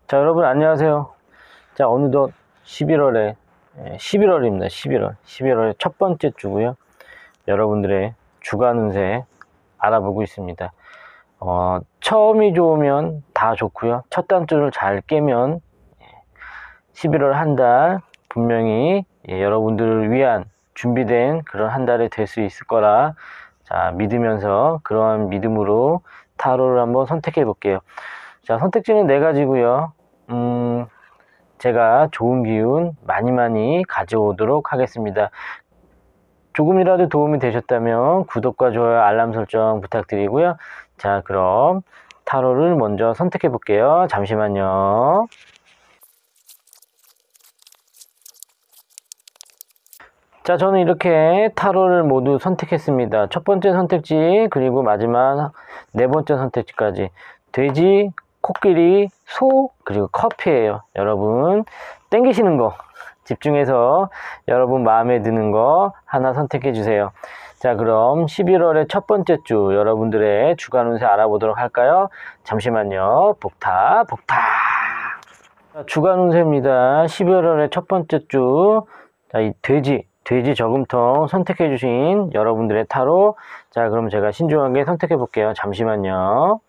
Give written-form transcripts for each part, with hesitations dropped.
자, 여러분 안녕하세요. 자, 어느덧 11월입니다. 11월의 첫 번째 주고요. 여러분들의 주간 운세 알아보고 있습니다. 처음이 좋으면 다 좋고요. 첫 단추를 잘 깨면 11월 한 달 분명히 여러분들을 위한 준비된 그런 한 달이 될 수 있을 거라 믿으면서 그러한 믿음으로 타로를 한번 선택해 볼게요. 자, 선택지는 4가지고요. 제가 좋은 기운 많이 가져오도록 하겠습니다. 조금이라도 도움이 되셨다면 구독과 좋아요, 알람 설정 부탁드리고요. 자, 그럼 타로를 먼저 선택해 볼게요. 잠시만요. 자, 저는 이렇게 타로를 모두 선택했습니다. 첫 번째 선택지, 그리고 마지막 4번째 선택지까지. 돼지, 코끼리, 소, 그리고 커피예요. 여러분 땡기시는 거 집중해서 여러분 마음에 드는 거 하나 선택해 주세요. 자, 그럼 11월의 첫 번째 주 여러분들의 주간 운세 알아보도록 할까요? 잠시만요. 복타 주간 운세입니다. 11월의 첫 번째 주. 자, 이 돼지 저금통 선택해 주신 여러분들의 타로. 자, 그럼 제가 신중하게 선택해 볼게요. 잠시만요.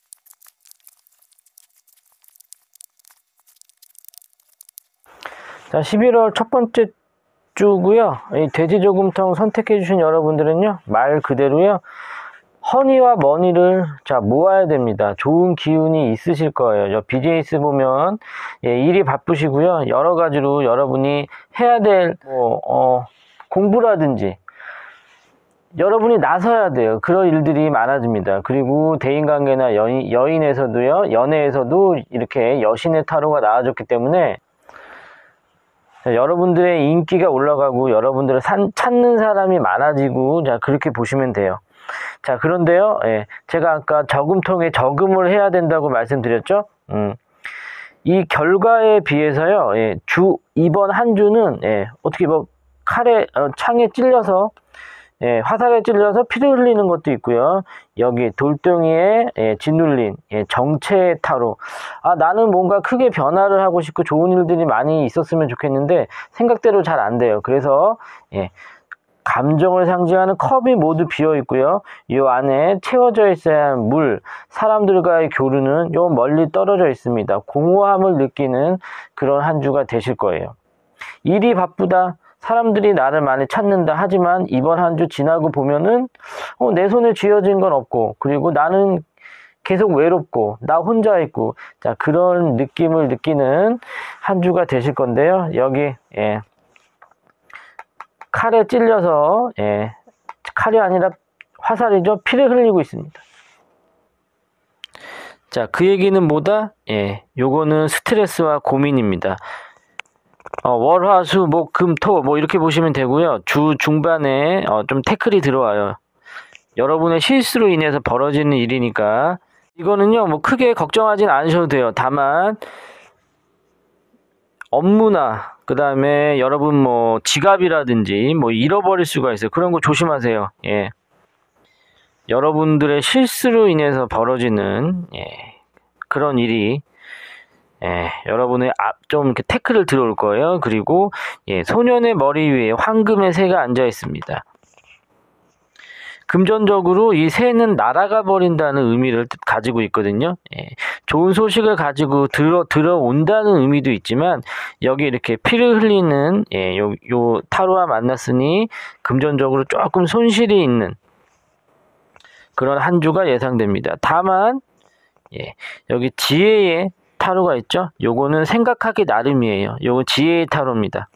자, 11월 첫 번째 주고요. 이 돼지 저금통 선택해 주신 여러분들은요, 말 그대로요, 허니와 머니를 모아야 됩니다. 좋은 기운이 있으실 거예요. 저 비즈니스 보면 일이 바쁘시고요. 여러 가지로 여러분이 해야 될 공부라든지 여러분이 나서야 돼요. 그런 일들이 많아집니다. 그리고 대인관계나 여인에서도요, 연애에서도 이렇게 여신의 타로가 나와줬기 때문에 여러분들의 인기가 올라가고 여러분들을 찾는 사람이 많아지고, 그렇게 보시면 돼요. 자, 그런데요, 제가 아까 저금통에 저금을 해야 된다고 말씀드렸죠. 이 결과에 비해서요, 이번 한 주는 어떻게 창에 찔려서 화살에 찔려서 피를 흘리는 것도 있고요. 여기 돌덩이에 짓눌린 정체 타로. 나는 뭔가 크게 변화를 하고 싶고 좋은 일들이 많이 있었으면 좋겠는데 생각대로 잘 안 돼요. 그래서 감정을 상징하는 컵이 모두 비어 있고요. 이 안에 채워져 있어야 할 물, 사람들과의 교류는 요 멀리 떨어져 있습니다. 공허함을 느끼는 그런 한 주가 되실 거예요. 일이 바쁘다, 사람들이 나를 많이 찾는다. 하지만 이번 한 주 지나고 보면은 내 손에 쥐어진 건 없고, 그리고 나는 계속 외롭고 나 혼자 있고, 자, 그런 느낌을 느끼는 한 주가 되실 건데요. 여기 칼에 찔려서 칼이 아니라 화살이죠. 피를 흘리고 있습니다. 자, 그 얘기는 뭐다? 요거는 스트레스와 고민입니다. 월, 화, 수, 목, 금, 토 이렇게 보시면 되고요. 주 중반에 좀 태클이 들어와요. 여러분의 실수로 인해서 벌어지는 일이니까 이거는요, 크게 걱정하진 않으셔도 돼요. 다만 업무나 그 다음에 여러분 지갑이라든지 잃어버릴 수가 있어요. 그런 거 조심하세요. 여러분들의 실수로 인해서 벌어지는 그런 일이 여러분의 좀 이렇게 태클을 들어올 거예요. 그리고 소년의 머리 위에 황금의 새가 앉아 있습니다. 금전적으로 이 새는 날아가 버린다는 의미를 가지고 있거든요. 좋은 소식을 가지고 들어온다는 의미도 있지만, 여기 이렇게 피를 흘리는 요 타로와 만났으니 금전적으로 조금 손실이 있는 그런 한 주가 예상됩니다. 다만 여기 지혜의 타로가 있죠. 요거는 생각하기 나름이에요. 요거 지혜의 타로입니다.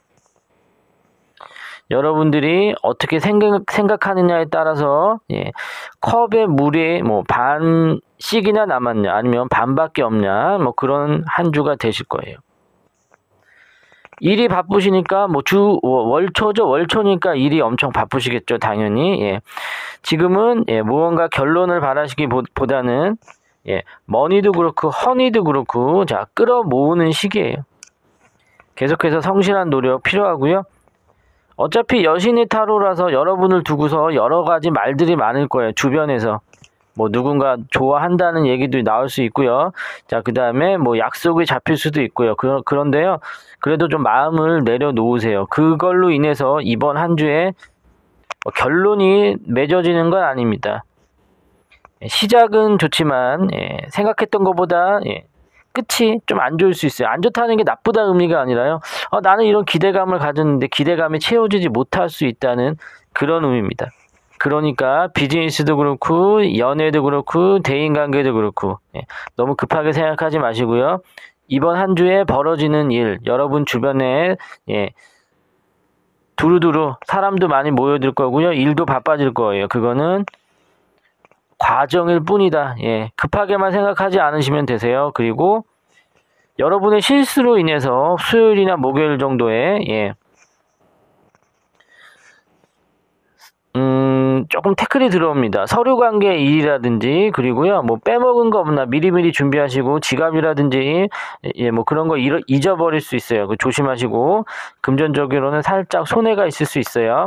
여러분들이 어떻게 생각하느냐에 따라서 컵의 물이 반씩이나 남았냐, 아니면 반밖에 없냐, 그런 한 주가 되실 거예요. 일이 바쁘시니까 월초죠. 월초니까 일이 엄청 바쁘시겠죠. 당연히. 지금은 무언가 결론을 바라시기보다는 머니도 그렇고 허니도 그렇고 끌어모으는 시기예요. 계속해서 성실한 노력 필요하고요. 어차피 여신의 타로라서 여러분을 두고서 여러 가지 말들이 많을 거예요. 주변에서 뭐 누군가 좋아한다는 얘기도 나올 수 있고요. 자, 그 다음에 뭐 약속이 잡힐 수도 있고요. 그런데요, 그래도 좀 마음을 내려놓으세요. 그걸로 인해서 이번 한 주에 결론이 맺어지는 건 아닙니다. 시작은 좋지만 생각했던 것보다 끝이 좀 안 좋을 수 있어요. 안 좋다는 게 나쁘다는 의미가 아니라요. 나는 이런 기대감을 가졌는데 기대감이 채워지지 못할 수 있다는 그런 의미입니다. 그러니까 비즈니스도 그렇고 연애도 그렇고 대인관계도 그렇고 너무 급하게 생각하지 마시고요. 이번 한 주에 벌어지는 일, 여러분 주변에 두루두루 사람도 많이 모여들 거고요. 일도 바빠질 거예요. 그거는 과정일 뿐이다. 급하게만 생각하지 않으시면 되세요. 그리고 여러분의 실수로 인해서 수요일이나 목요일 정도에 조금 태클이 들어옵니다. 서류 관계 일이라든지, 그리고요, 뭐 빼먹은 거 없나 미리미리 준비하시고, 지갑이라든지, 뭐 그런 거 잊어버릴 수 있어요. 조심하시고, 금전적으로는 살짝 손해가 있을 수 있어요.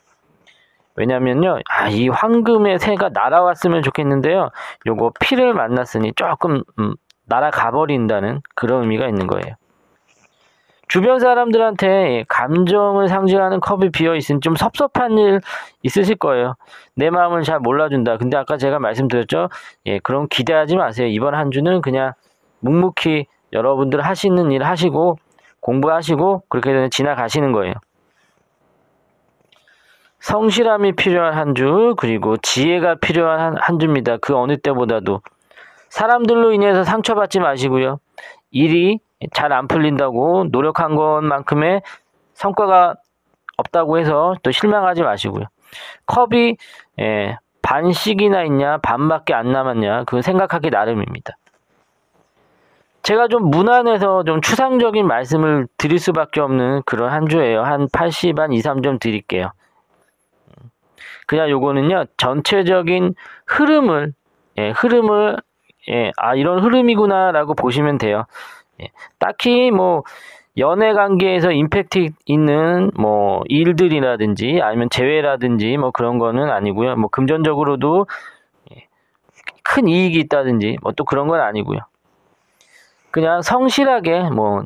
왜냐면요, 이 황금의 새가 날아왔으면 좋겠는데요, 요거 피를 만났으니 조금, 날아가 버린다는 그런 의미가 있는 거예요. 주변 사람들한테 감정을 상징하는 컵이 비어있으니 좀 섭섭한 일 있으실 거예요. 내 마음을 잘 몰라준다. 근데 아까 제가 말씀드렸죠. 그럼 기대하지 마세요. 이번 한 주는 그냥 묵묵히 여러분들 하시는 일 하시고 공부하시고 그렇게 지나가시는 거예요. 성실함이 필요한 한 주, 그리고 지혜가 필요한 한 주입니다. 그 어느 때보다도. 사람들로 인해서 상처받지 마시고요. 일이 잘 안 풀린다고 노력한 것만큼의 성과가 없다고 해서 또 실망하지 마시고요. 컵이 반씩이나 있냐 반밖에 안 남았냐 그건 생각하기 나름입니다. 제가 좀 무난해서 좀 추상적인 말씀을 드릴 수밖에 없는 그런 한 주예요. 한 80, 한 2, 3점 드릴게요. 그냥 요거는요, 전체적인 흐름을 이런 흐름이구나라고 보시면 돼요. 딱히 뭐 연애 관계에서 임팩트 있는 뭐 일들이라든지 아니면 재회라든지 뭐 그런 거는 아니고요. 뭐 금전적으로도 큰 이익이 있다든지 뭐 또 그런 건 아니고요. 그냥 성실하게 뭐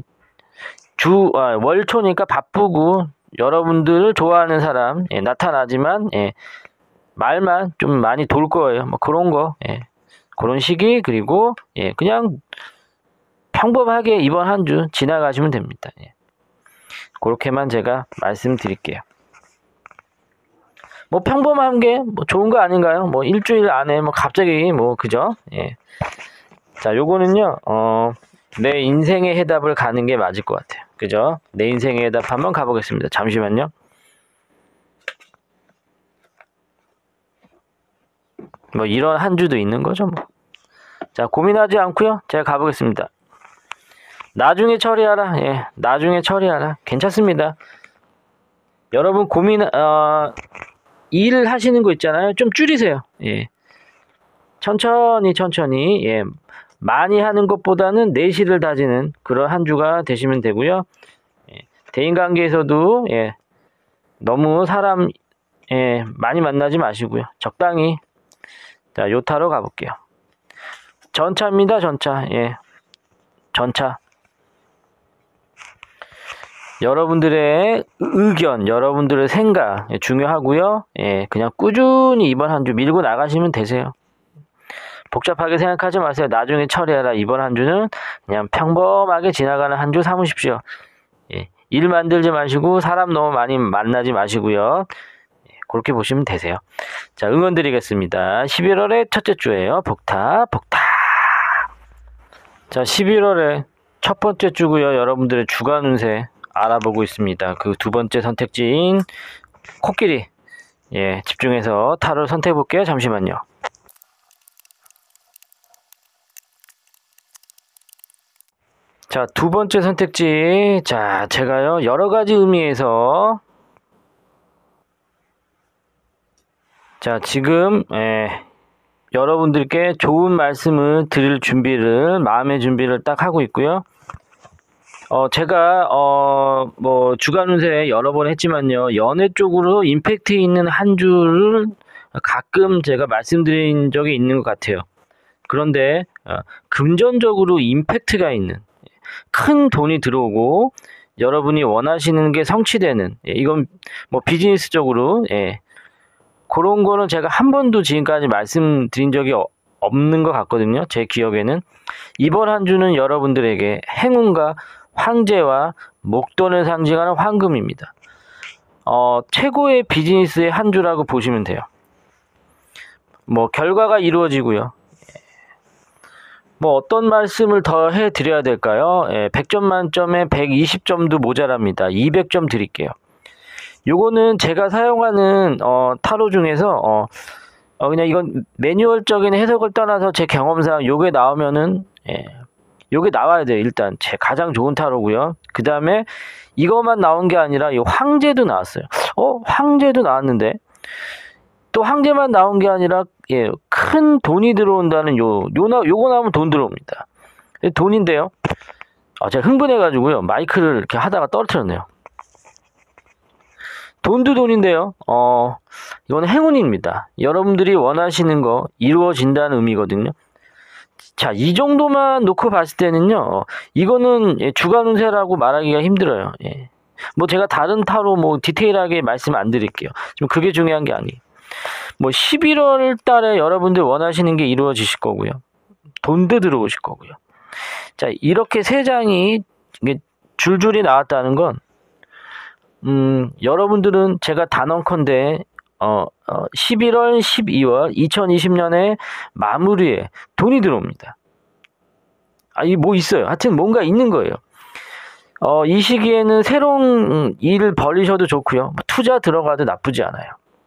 월초니까 바쁘고 여러분들을 좋아하는 사람 나타나지만 말만 좀 많이 돌 거예요. 뭐 그런 거 그런 시기, 그리고 그냥 평범하게 이번 한 주 지나가시면 됩니다. 그렇게만 제가 말씀드릴게요. 뭐 평범한 게 뭐 좋은 거 아닌가요? 뭐 일주일 안에 뭐 갑자기 뭐 그죠? 자, 요거는요 내 인생의 해답을 가는 게 맞을 것 같아요. 그죠? 내 인생의 해답 한번 가보겠습니다. 잠시만요. 뭐 이런 한 주도 있는 거죠 뭐. 자, 고민하지 않고요, 제가 가보겠습니다. 나중에 처리하라. 나중에 처리하라. 괜찮습니다. 여러분 일 하시는 거 있잖아요. 좀 줄이세요. 천천히 많이 하는 것보다는 내실을 다지는 그런 한 주가 되시면 되고요. 대인관계에서도 너무 사람 많이 만나지 마시고요. 적당히. 자, 요타로 가볼게요. 전차입니다. 전차. 전차. 여러분들의 의견, 여러분들의 생각 중요하고요. 그냥 꾸준히 이번 한 주 밀고 나가시면 되세요. 복잡하게 생각하지 마세요. 나중에 처리하라. 이번 한 주는 그냥 평범하게 지나가는 한 주 삼으십시오. 일 만들지 마시고 사람 너무 많이 만나지 마시고요. 그렇게 보시면 되세요. 자, 응원 드리겠습니다. 11월의 첫째 주예요. 복타. 자, 11월의 첫 번째 주고요. 여러분들의 주간 운세 알아보고 있습니다. 그 두 번째 선택지인 코끼리. 집중해서 타로를 선택해 볼게요. 잠시만요. 자, 두 번째 선택지. 자, 제가요, 여러 가지 의미에서 자, 지금 여러분들께 좋은 말씀을 드릴 준비를, 마음의 준비를 딱 하고 있고요. 제가 뭐 주간 운세 여러 번 했지만요, 연애 쪽으로 임팩트 있는 한 주를 가끔 제가 말씀드린 적이 있는 것 같아요. 그런데 금전적으로 임팩트가 있는 큰 돈이 들어오고 여러분이 원하시는 게 성취되는, 이건 뭐 비즈니스적으로, 그런 거는 제가 한 번도 지금까지 말씀드린 적이 없는 것 같거든요. 제 기억에는. 이번 한 주는 여러분들에게 행운과 황제와 목돈을 상징하는 황금입니다. 최고의 비즈니스의 한 주라고 보시면 돼요. 뭐 결과가 이루어지고요. 뭐 어떤 말씀을 더 해드려야 될까요? 100점 만점에 120점도 모자랍니다. 200점 드릴게요. 요거는 제가 사용하는 타로 중에서 그냥 이건 매뉴얼적인 해석을 떠나서 제 경험상 요게 나오면은 요게 나와야 돼요. 일단 제 가장 좋은 타로고요. 그 다음에 이것만 나온 게 아니라 이 황제도 나왔어요. 황제도 나왔는데 또 황제만 나온 게 아니라 큰 돈이 들어온다는 요거 나오면 돈 들어옵니다. 돈인데요. 제가 흥분해가지고요 마이크를 이렇게 하다가 떨어뜨렸네요. 돈도 돈인데요. 이건 행운입니다. 여러분들이 원하시는 거 이루어진다는 의미거든요. 자, 이 정도만 놓고 봤을 때는요, 이거는 주간 운세라고 말하기가 힘들어요. 뭐 제가 다른 타로 뭐 디테일하게 말씀 안 드릴게요. 지금 그게 중요한 게 아니에요. 뭐 11월 달에 여러분들 원하시는 게 이루어지실 거고요. 돈도 들어오실 거고요. 자, 이렇게 세 장이 줄줄이 나왔다는 건 여러분들은 제가 단언컨대 11월, 12월 2020년에 마무리에 돈이 들어옵니다. 이게 뭐 있어요. 하여튼 뭔가 있는 거예요. 이 시기에는 새로운 일을 벌이셔도 좋고요. 투자 들어가도 나쁘지 않아요.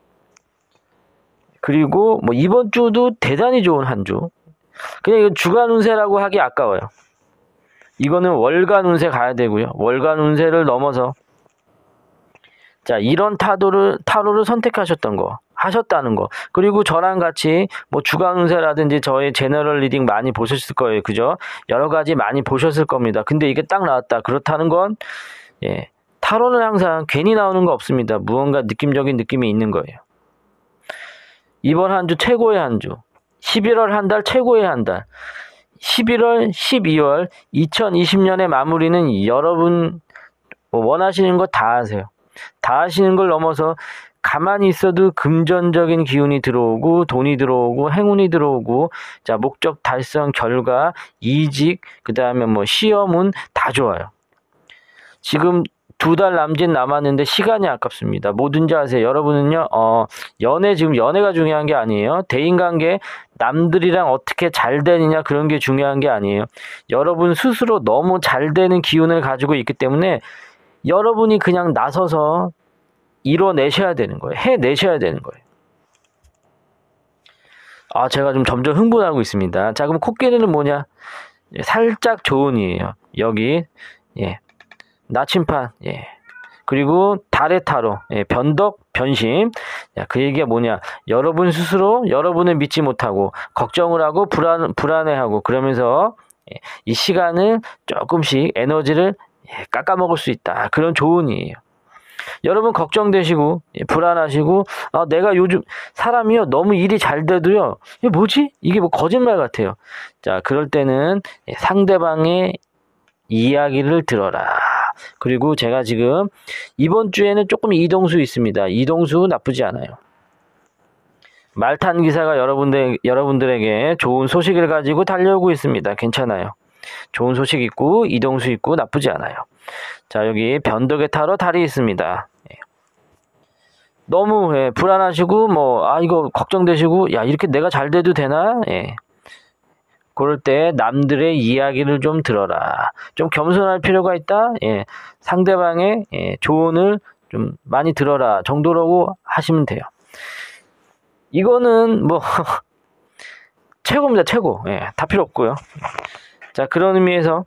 그리고 뭐 이번 주도 대단히 좋은 한 주. 그냥 이거 주간 운세라고 하기 아까워요. 이거는 월간 운세 가야 되고요. 월간 운세를 넘어서 자, 이런 타로를 선택하셨던 거, 하셨다는 거. 그리고 저랑 같이 뭐 주간 운세라든지 저의 제너럴 리딩 많이 보셨을 거예요. 그죠? 여러 가지 많이 보셨을 겁니다. 근데 이게 딱 나왔다. 그렇다는 건 타로는 항상 괜히 나오는 거 없습니다. 무언가 느낌적인 느낌이 있는 거예요. 이번 한 주 최고의 한 주. 11월 한 달 최고의 한 달. 11월, 12월 2020년의 마무리는 여러분 원하시는 거 다 하세요. 다 하시는 걸 넘어서 가만히 있어도 금전적인 기운이 들어오고 돈이 들어오고 행운이 들어오고 자, 목적 달성 결과 이직 그다음에 뭐 시험은 다 좋아요. 지금 2달 남짓 남았는데 시간이 아깝습니다. 뭐든지 하세요. 여러분은요, 지금 연애가 중요한 게 아니에요. 대인관계, 남들이랑 어떻게 잘 되느냐, 그런 게 중요한 게 아니에요. 여러분 스스로 너무 잘 되는 기운을 가지고 있기 때문에 여러분이 그냥 나서서 이뤄내셔야 되는 거예요. 해내셔야 되는 거예요. 제가 좀 점점 흥분하고 있습니다. 자, 그럼 코끼리는 뭐냐? 살짝 조언이에요. 여기, 나침판, 그리고 달의 타로, 변덕, 변심. 그 얘기가 뭐냐? 여러분 스스로 여러분을 믿지 못하고 걱정을 하고 불안해하고 그러면서 이 시간을 조금씩 에너지를 깎아먹을 수 있다. 그런 조언이에요. 여러분 걱정되시고 불안하시고 내가 요즘 사람이요 너무 일이 잘 돼도요 이게 뭐지? 이게 뭐 거짓말 같아요. 자, 그럴 때는 상대방의 이야기를 들어라. 그리고 제가 지금 이번 주에는 조금 이동수 있습니다. 이동수 나쁘지 않아요. 말탄 기사가 여러분들에게 좋은 소식을 가지고 달려오고 있습니다. 괜찮아요. 좋은 소식 있고 이동수 있고 나쁘지 않아요. 자, 여기 변덕의 타로 달이 있습니다. 너무 불안하시고 이거 걱정되시고 이렇게 내가 잘 돼도 되나? 그럴 때 남들의 이야기를 좀 들어라. 좀 겸손할 필요가 있다. 상대방의 조언을 좀 많이 들어라 정도라고 하시면 돼요. 이거는 뭐 최고입니다. 최고. 다 필요 없고요. 자, 그런 의미에서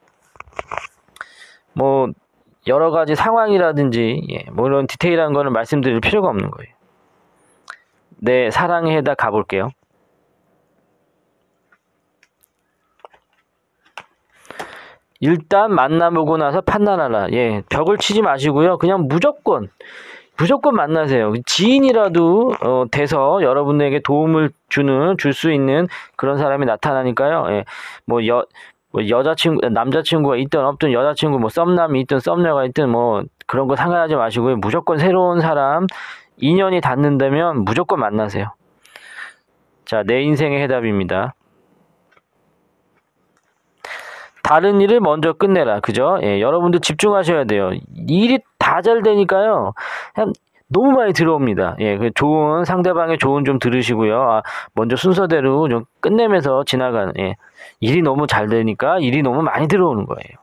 뭐 여러 가지 상황이라든지 뭐 이런 디테일한 거는 말씀드릴 필요가 없는 거예요. 네, 사랑해다 가볼게요. 일단 만나보고 나서 판단하라. 벽을 치지 마시고요. 그냥 무조건 무조건 만나세요. 지인이라도 돼서 여러분에게 도움을 줄 수 있는 그런 사람이 나타나니까요. 예. 뭐 여자친구, 남자친구가 있든 없든 여자친구, 뭐 썸남이 있든 썸녀가 있든 뭐 그런 거 상관하지 마시고요. 무조건 새로운 사람, 인연이 닿는다면 무조건 만나세요. 자, 내 인생의 해답입니다. 다른 일을 먼저 끝내라. 그죠? 예, 여러분들 집중하셔야 돼요. 일이 다 잘 되니까요. 그냥 너무 많이 들어옵니다. 예, 좋은, 상대방의 조언 좀 들으시고요. 아, 먼저 순서대로 좀 끝내면서 지나가는, 예. 일이 너무 잘 되니까 일이 너무 많이 들어오는 거예요.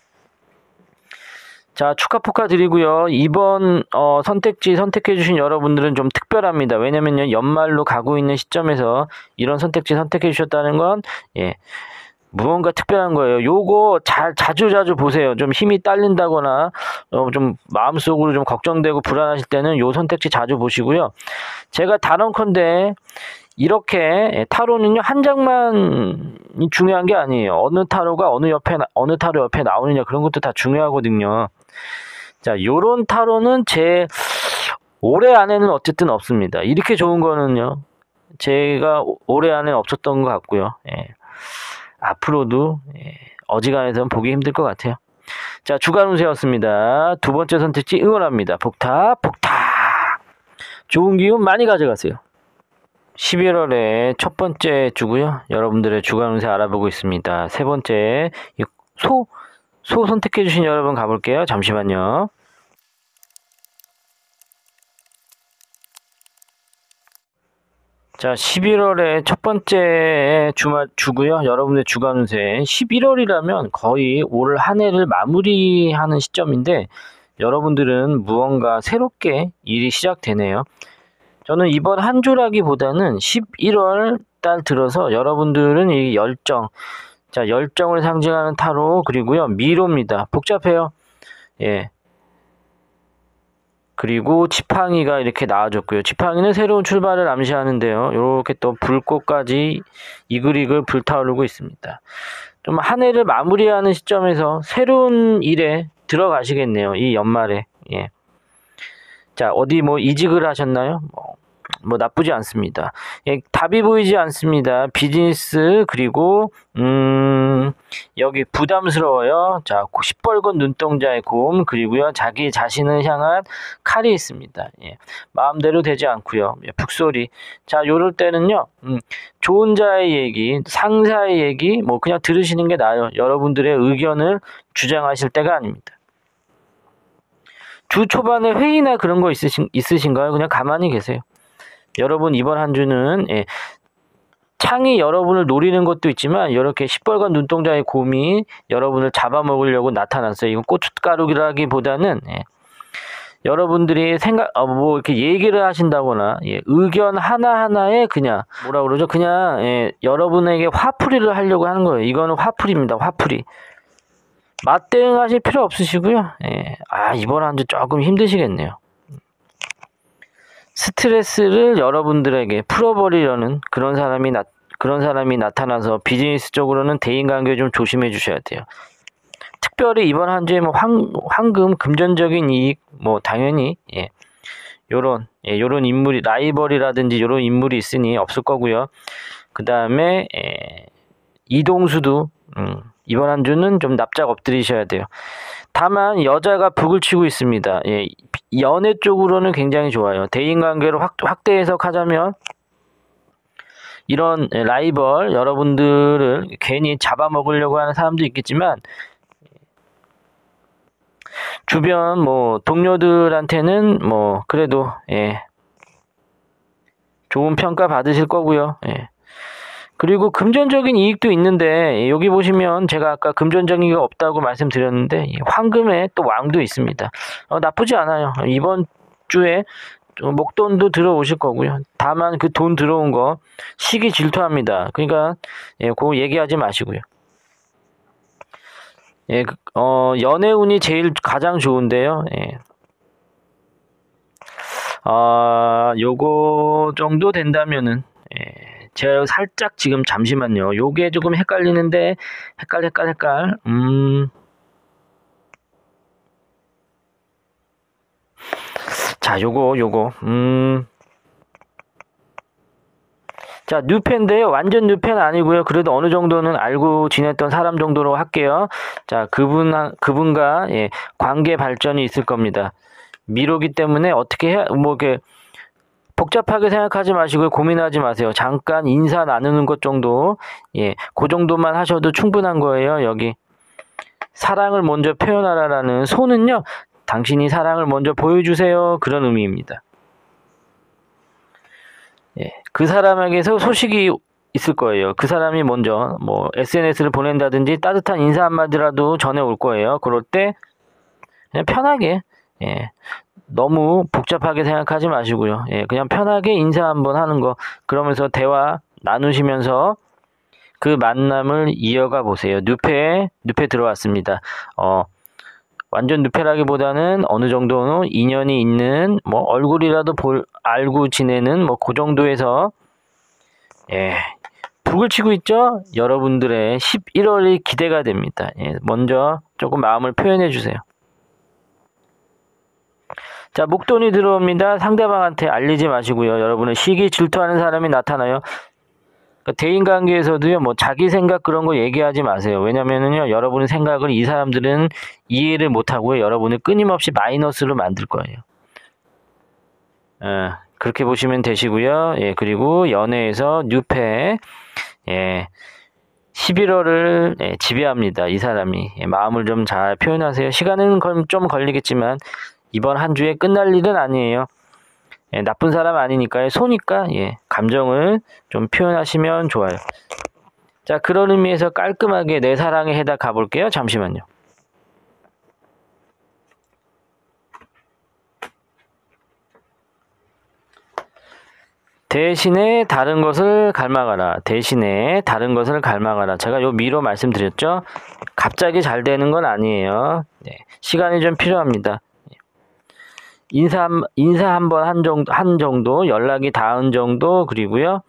자, 축하 포카 드리고요. 이번 선택지 선택해 주신 여러분들은 좀 특별합니다. 왜냐면요, 연말로 가고 있는 시점에서 이런 선택지 선택해 주셨다는 건, 예, 무언가 특별한 거예요. 요거 자주 보세요. 좀 힘이 딸린다거나 좀 마음속으로 좀 걱정되고 불안하실 때는 요 선택지 자주 보시고요. 제가 단언컨대 이렇게 타로는요, 한 장만 중요한 게 아니에요. 어느 타로가 어느 타로 옆에 나오느냐, 그런 것도 다 중요하거든요. 자, 요런 타로는 제 올해 안에는 어쨌든 없습니다. 이렇게 좋은 거는요, 제가 올해 안에 없었던 것 같고요. 예. 앞으로도 어지간해서는 보기 힘들 것 같아요. 자, 주간 운세였습니다. 두 번째 선택지 응원합니다. 복탁. 좋은 기운 많이 가져가세요. 11월에 첫 번째 주고요. 여러분들의 주간 운세 알아보고 있습니다. 세 번째, 소 선택해 주신 여러분 가볼게요. 잠시만요. 자, 11월에 첫 번째 주고요. 여러분의 주간 운세. 11월이라면 거의 올 한 해를 마무리하는 시점인데 여러분들은 무언가 새롭게 일이 시작되네요. 저는 이번 한 주라기보다는 11월 달 들어서 여러분들은 이 열정을 상징하는 타로, 그리고요, 미로입니다. 복잡해요. 예. 그리고 지팡이가 이렇게 나와줬고요. 지팡이는 새로운 출발을 암시하는데요. 이렇게 또 불꽃까지 이글이글 불타오르고 있습니다. 좀 한 해를 마무리하는 시점에서 새로운 일에 들어가시겠네요. 이 연말에. 예. 자, 어디 뭐 이직을 하셨나요? 뭐 나쁘지 않습니다. 예, 답이 보이지 않습니다. 비즈니스, 그리고 여기 부담스러워요. 자, 시뻘건 눈동자의 곰, 그리고요, 자기 자신을 향한 칼이 있습니다. 예, 마음대로 되지 않고요. 예, 북소리. 자, 요럴 때는요, 좋은 자의 얘기, 상사의 얘기, 뭐 그냥 들으시는 게 나아요. 여러분들의 의견을 주장하실 때가 아닙니다. 주 초반에 회의나 그런 거 있으신가요? 그냥 가만히 계세요. 여러분, 이번 한 주는 창이 여러분을 노리는 것도 있지만 이렇게 시뻘건 눈동자의 곰이 여러분을 잡아먹으려고 나타났어요. 이건 고춧가루라기보다는 여러분들이 뭐 이렇게 얘기를 하신다거나 의견 하나하나에 그냥 뭐라 그러죠? 그냥 여러분에게 화풀이를 하려고 하는 거예요. 이거는 화풀이입니다. 화풀이. 맞대응하실 필요 없으시고요. 이번 한 주 조금 힘드시겠네요. 스트레스를 여러분들에게 풀어버리려는 그런 사람이 나타나서 비즈니스적으로는 대인관계 좀 조심해 주셔야 돼요. 특별히 이번 한 주에 뭐 황금, 금전적인 이익, 뭐 당연히 요런 인물이, 라이벌이라든지 요런 인물이 있으니 없을 거고요. 그 다음에 이동수도 이번 한 주는 좀 납작 엎드리셔야 돼요. 다만 여자가 북을 치고 있습니다. 연애 쪽으로는 굉장히 좋아요. 대인관계로 확대 해석하자면 이런 라이벌, 여러분들을 괜히 잡아먹으려고 하는 사람도 있겠지만 주변 뭐 동료들한테는 뭐 그래도 좋은 평가 받으실 거고요. 그리고 금전적인 이익도 있는데 여기 보시면 제가 아까 금전적인 게 없다고 말씀드렸는데 황금에 또 왕도 있습니다. 나쁘지 않아요. 이번 주에 목돈도 들어오실 거고요. 다만 그 돈 들어온 거 시기 질투합니다. 그러니까 그거 얘기하지 마시고요. 연애운이 가장 좋은데요. 요거 정도 된다면은 제가 살짝 지금 잠시만요. 요게 조금 헷갈리는데 헷갈. 자, 자, 요거. 자, 뉴페인데요. 완전 뉴페는 아니고요. 그래도 어느 정도는 알고 지냈던 사람 정도로 할게요. 자, 그분과 예, 관계 발전이 있을 겁니다. 미로기 때문에 어떻게 이렇게 복잡하게 생각하지 마시고요. 고민하지 마세요. 잠깐 인사 나누는 것 정도, 예, 그 정도만 하셔도 충분한 거예요. 여기 사랑을 먼저 표현하라라는 소는요, 당신이 사랑을 먼저 보여주세요. 그런 의미입니다. 예, 그 사람에게서 소식이 있을 거예요. 그 사람이 먼저 뭐 SNS를 보낸다든지 따뜻한 인사 한마디라도 전해올 거예요. 그럴 때 그냥 편하게, 예, 너무 복잡하게 생각하지 마시고요. 예, 그냥 편하게 인사 한번 하는 거, 그러면서 대화 나누시면서 그 만남을 이어가 보세요. 뉴페 들어왔습니다. 완전 뉴페라기보다는 어느 정도는 인연이 있는, 뭐 얼굴이라도 알고 지내는 뭐 그 정도에서, 예, 북을 치고 있죠? 여러분들의 11월이 기대가 됩니다. 예, 먼저 조금 마음을 표현해 주세요. 자, 목돈이 들어옵니다. 상대방한테 알리지 마시고요. 여러분은 시기 질투하는 사람이 나타나요. 대인관계에서도요, 뭐 자기 생각 그런 거 얘기하지 마세요. 왜냐면은요, 여러분의 생각을 이 사람들은 이해를 못하고요, 여러분을 끊임없이 마이너스로 만들 거예요. 그렇게 보시면 되시고요. 예, 그리고 연애에서 뉴페, 예, 11월을 예, 지배합니다. 이 사람이. 예, 마음을 좀 잘 표현하세요. 시간은 좀 걸리겠지만 이번 한 주에 끝날 일은 아니에요. 예, 나쁜 사람 아니니까요. 소니까, 예, 감정을 좀 표현하시면 좋아요. 자, 그런 의미에서 깔끔하게 내 사랑의 해다 가볼게요. 잠시만요. 대신에 다른 것을 갈망하라. 대신에 다른 것을 갈망하라. 제가 요 미로 말씀드렸죠. 갑자기 잘 되는 건 아니에요. 네, 시간이 좀 필요합니다. 인사 한 번 한 정도, 연락이 닿은 정도, 그리고요,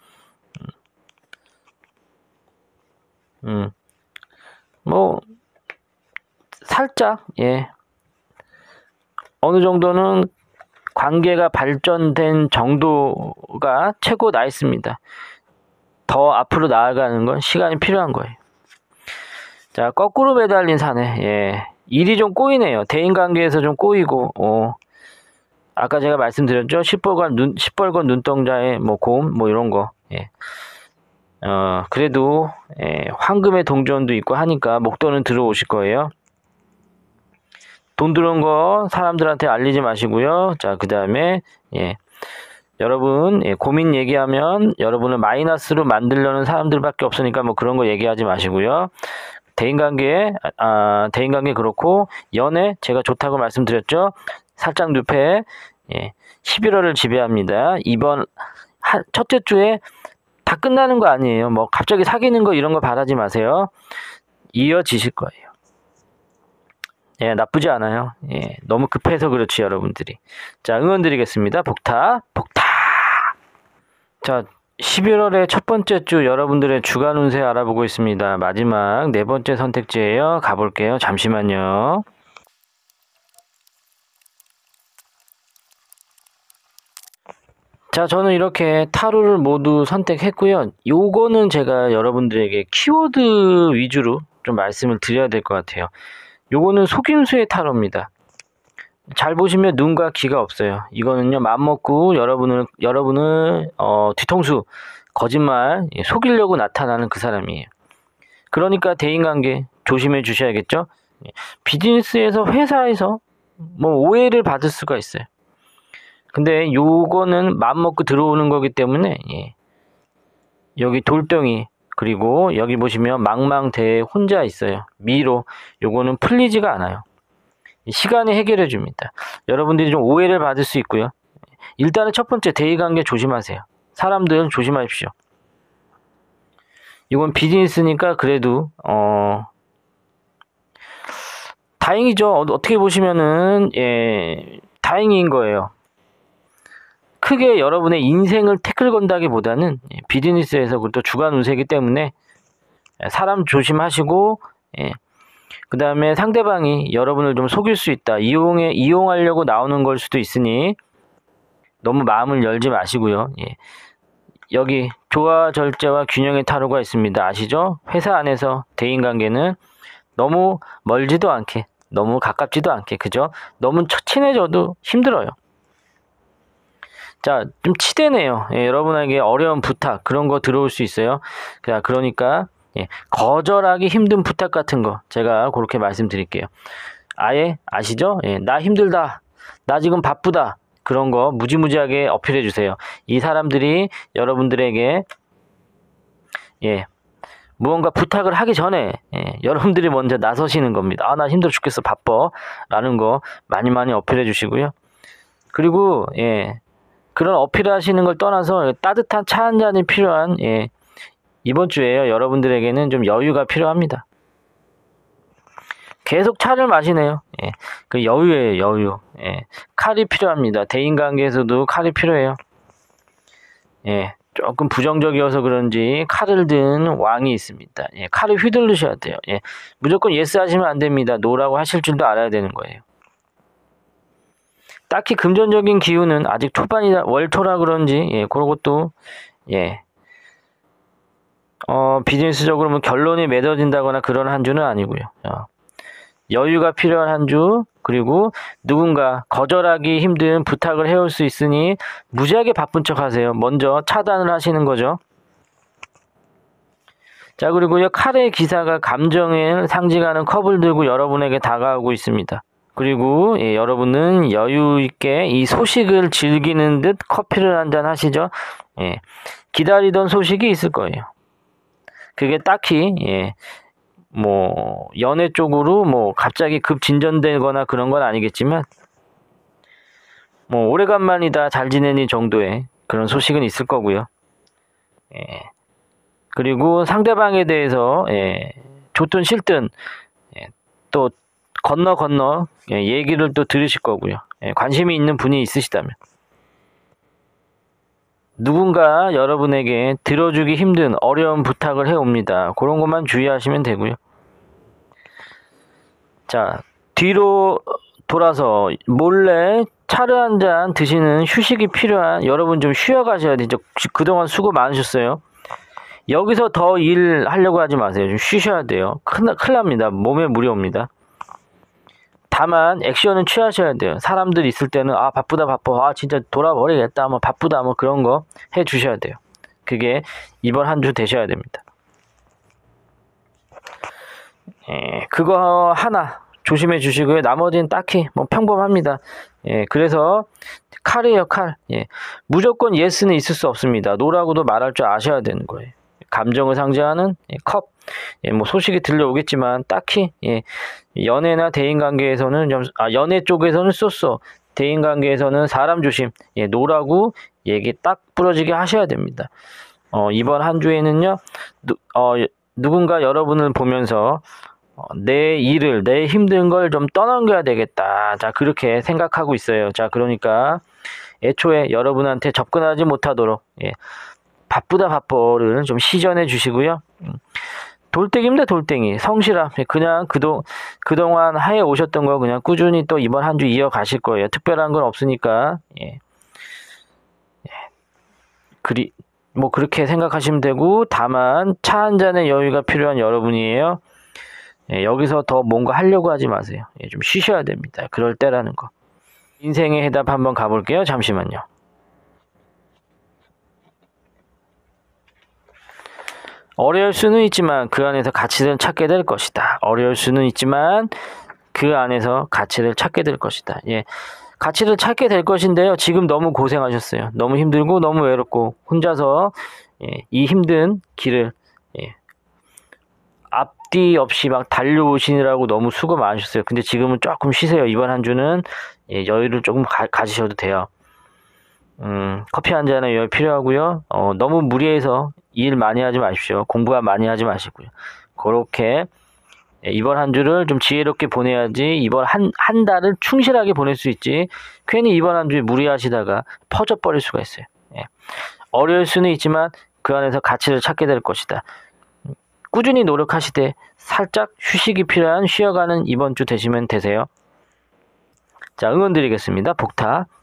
뭐, 살짝, 예, 어느 정도는 관계가 발전된 정도가 최고 나있습니다. 더 앞으로 나아가는 건 시간이 필요한 거예요. 자, 거꾸로 매달린 사내, 예, 일이 좀 꼬이네요. 대인관계에서 좀 꼬이고, 아까 제가 말씀드렸죠. 시뻘건 눈동자에 뭐 곰, 뭐 이런 거. 예. 그래도 예, 황금의 동전도 있고 하니까 목돈은 들어오실 거예요. 돈 들어온 거 사람들한테 알리지 마시고요. 자, 그 다음에 예, 여러분 예, 고민 얘기하면 여러분을 마이너스로 만들려는 사람들밖에 없으니까 뭐 그런 거 얘기하지 마시고요. 대인관계 그렇고 연애 제가 좋다고 말씀드렸죠. 살짝 뉴페, 예, 11월을 지배합니다. 이번 첫째 주에 다 끝나는 거 아니에요. 뭐 갑자기 사귀는 거 이런 거 바라지 마세요. 이어지실 거예요. 예, 나쁘지 않아요. 예, 너무 급해서 그렇지 여러분들이. 자, 응원 드리겠습니다. 복타. 자, 11월의 첫 번째 주 여러분들의 주간 운세 알아보고 있습니다. 마지막 네 번째 선택지예요. 가볼게요. 잠시만요. 자, 저는 이렇게 타로를 모두 선택했고요. 요거는 제가 여러분들에게 키워드 위주로 좀 말씀을 드려야 될 것 같아요. 요거는 속임수의 타로입니다. 잘 보시면 눈과 귀가 없어요. 이거는요, 맘먹고 여러분을 뒤통수, 거짓말, 속이려고 나타나는 그 사람이에요. 그러니까 대인관계 조심해 주셔야겠죠? 비즈니스에서, 회사에서 뭐 오해를 받을 수가 있어요. 근데 요거는 맘먹고 들어오는 거기 때문에, 예, 여기 돌덩이, 그리고 여기 보시면 망망대해 혼자 있어요. 미로, 요거는 풀리지가 않아요. 시간이 해결해 줍니다. 여러분들이 좀 오해를 받을 수 있고요. 일단은 첫 번째 대인관계 조심하세요. 사람들 조심하십시오. 이건 비즈니스니까 그래도 다행이죠. 어떻게 보시면은 예, 다행인 거예요. 크게 여러분의 인생을 태클 건다기보다는 비즈니스에서 그것도 주간 운세이기 때문에 사람 조심하시고, 예, 그 다음에 상대방이 여러분을 좀 속일 수 있다. 이용하려고 나오는 걸 수도 있으니 너무 마음을 열지 마시고요. 예. 여기 조화 절제와 균형의 타로가 있습니다. 아시죠? 회사 안에서 대인관계는 너무 멀지도 않게, 너무 가깝지도 않게, 그죠? 너무 친해져도 힘들어요. 자, 좀 치대네요. 예, 여러분에게 어려운 부탁, 그런 거 들어올 수 있어요. 그러니까, 예, 거절하기 힘든 부탁 같은 거, 제가 그렇게 말씀드릴게요. 아예, 아시죠? 예, 나 힘들다. 나 지금 바쁘다. 그런 거 무지무지하게 어필해 주세요. 이 사람들이 여러분들에게, 예, 무언가 부탁을 하기 전에, 예, 여러분들이 먼저 나서시는 겁니다. 아, 나 힘들어 죽겠어. 바빠. 라는 거 많이 많이 어필해 주시고요. 그리고, 예, 그런 어필하시는 걸 떠나서 따뜻한 차 한 잔이 필요한, 예, 이번 주에요. 여러분들에게는 좀 여유가 필요합니다. 계속 차를 마시네요. 예, 그 여유예요, 여유. 예, 칼이 필요합니다. 대인관계에서도 칼이 필요해요. 예, 조금 부정적이어서 그런지 칼을 든 왕이 있습니다. 예, 칼을 휘두르셔야 돼요. 예, 무조건 예스 하시면 안 됩니다. 노라고 하실 줄도 알아야 되는 거예요. 딱히 금전적인 기운은 아직 초반이다, 월초라 그런지, 예, 그런 것도, 예, 비즈니스적으로 뭐 결론이 맺어진다거나 그런 한 주는 아니고요. 여유가 필요한 한 주, 그리고 누군가 거절하기 힘든 부탁을 해올 수 있으니 무지하게 바쁜 척 하세요. 먼저 차단을 하시는 거죠. 자, 그리고요, 칼의 기사가 감정을 상징하는 컵을 들고 여러분에게 다가오고 있습니다. 그리고, 예, 여러분은 여유 있게 이 소식을 즐기는 듯 커피를 한잔 하시죠. 예, 기다리던 소식이 있을 거예요. 그게 딱히, 예, 뭐 연애 쪽으로 뭐 갑자기 급 진전되거나 그런 건 아니겠지만, 뭐 오래간만이다 잘 지내니 정도의 그런 소식은 있을 거고요. 예, 그리고 상대방에 대해서, 예, 좋든 싫든, 예, 또 건너 예, 얘기를 또 들으실 거고요. 예, 관심이 있는 분이 있으시다면 누군가 여러분에게 들어주기 힘든 어려운 부탁을 해옵니다. 그런 것만 주의하시면 되고요. 자, 뒤로 돌아서 몰래 차를 한 잔 드시는 휴식이 필요한 여러분, 좀 쉬어가셔야 되죠. 그동안 수고 많으셨어요. 여기서 더 일하려고 하지 마세요. 좀 쉬셔야 돼요. 큰일 납니다. 몸에 무리 옵니다. 다만 액션은 취하셔야 돼요. 사람들 있을 때는 아, 바쁘다, 아, 진짜 돌아버리겠다, 뭐 바쁘다, 뭐 그런 거 해주셔야 돼요. 그게 이번 한 주 되셔야 됩니다. 예, 그거 하나 조심해 주시고요. 나머지는 딱히 뭐 평범합니다. 예, 그래서 칼이에요, 칼. 예, 무조건 예스는 있을 수 없습니다. 노라고도 말할 줄 아셔야 되는 거예요. 감정을 상징하는, 예, 컵. 예, 뭐 소식이 들려오겠지만 딱히, 예, 연애나 대인관계에서는 연애 쪽에서는 쏘쏘, 대인관계에서는 사람 조심. 예, 노라고 얘기 딱 부러지게 하셔야 됩니다. 이번 한 주에는요, 누군가 여러분을 보면서 내 일을, 내 힘든 걸 좀 떠넘겨야 되겠다. 자, 그렇게 생각하고 있어요. 자, 그러니까 애초에 여러분한테 접근하지 못하도록, 예, 바쁘다를 좀 시전해 주시고요. 돌덩이입니다, 돌덩이. 성실함. 그냥 그동안 하에 오셨던 거 그냥 꾸준히 또 이번 한 주 이어가실 거예요. 특별한 건 없으니까. 예. 뭐 그렇게 생각하시면 되고, 다만 차 한 잔의 여유가 필요한 여러분이에요. 예, 여기서 더 뭔가 하려고 하지 마세요. 예, 좀 쉬셔야 됩니다. 그럴 때라는 거. 인생의 해답 한번 가볼게요. 잠시만요. 어려울 수는 있지만 그 안에서 가치를 찾게 될 것이다. 어려울 수는 있지만 그 안에서 가치를 찾게 될 것이다. 예, 가치를 찾게 될 것인데요. 지금 너무 고생하셨어요. 너무 힘들고 너무 외롭고 혼자서, 예, 이 힘든 길을, 예, 앞뒤 없이 막 달려오시느라고 너무 수고 많으셨어요. 근데 지금은 조금 쉬세요. 이번 한 주는, 예, 여유를 조금 가지셔도 돼요. 커피 한 잔의 여유 필요하고요. 너무 무리해서 일 많이 하지 마십시오. 공부 많이 하지 마시고요. 그렇게, 예, 이번 한 주를 좀 지혜롭게 보내야지 이번 한 달을 충실하게 보낼 수 있지, 괜히 이번 한 주에 무리하시다가 퍼져버릴 수가 있어요. 예. 어려울 수는 있지만 그 안에서 가치를 찾게 될 것이다. 꾸준히 노력하시되 살짝 휴식이 필요한 쉬어가는 이번 주 되시면 되세요. 자, 응원 드리겠습니다. 복타.